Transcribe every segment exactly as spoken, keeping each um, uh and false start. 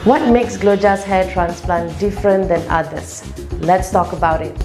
What makes Glojaz hair transplant different than others? Let's talk about it.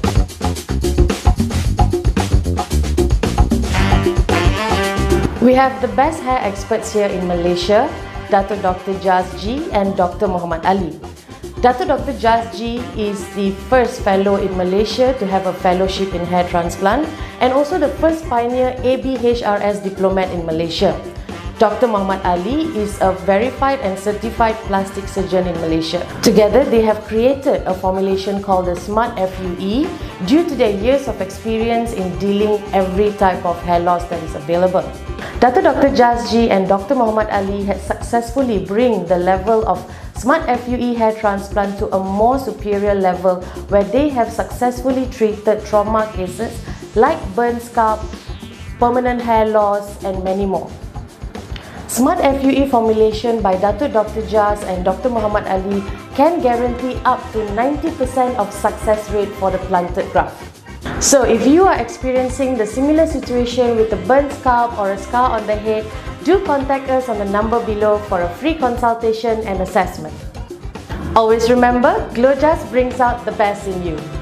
We have the best hair experts here in Malaysia, Dato Doctor Jaz G and Doctor Muhammad Ali. Dato Doctor Jaz G is the first fellow in Malaysia to have a fellowship in hair transplant and also the first pioneer A B H R S diplomat in Malaysia. Doctor Muhammad Ali is a verified and certified plastic surgeon in Malaysia. Together, they have created a formulation called the Smart F U E due to their years of experience in dealing every type of hair loss that is available. Dato Doctor Jaz G and Doctor Muhammad Ali had successfully bring the level of Smart F U E hair transplant to a more superior level where they have successfully treated trauma cases like burn scalp, permanent hair loss and many more. Smart F U E formulation by Dato Doctor Jaz and Doctor Muhammad Ali can guarantee up to ninety percent of success rate for the planted graft. So if you are experiencing the similar situation with a burnt scalp or a scar on the head, do contact us on the number below for a free consultation and assessment. Always remember, Glojaz brings out the best in you.